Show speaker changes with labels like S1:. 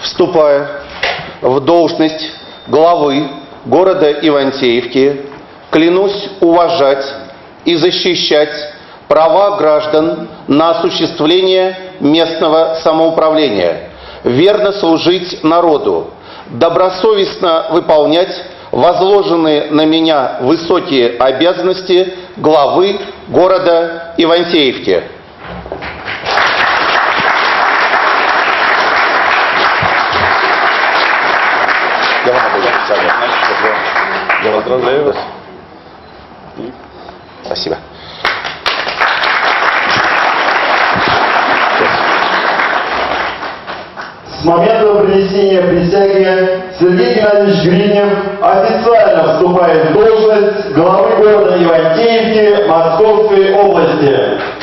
S1: вступая в должность главы города Ивантеевки, клянусь уважать и защищать права граждан на осуществление местного самоуправления, верно служить народу, добросовестно выполнять возложенные на меня высокие обязанности главы города Ивантеевки.
S2: Я поздравляю вас.
S1: Спасибо.
S3: С момента принесения присяги Сергей Геннадьевич Гриднев официально вступает в должность главы города Ивантеевки Московской области.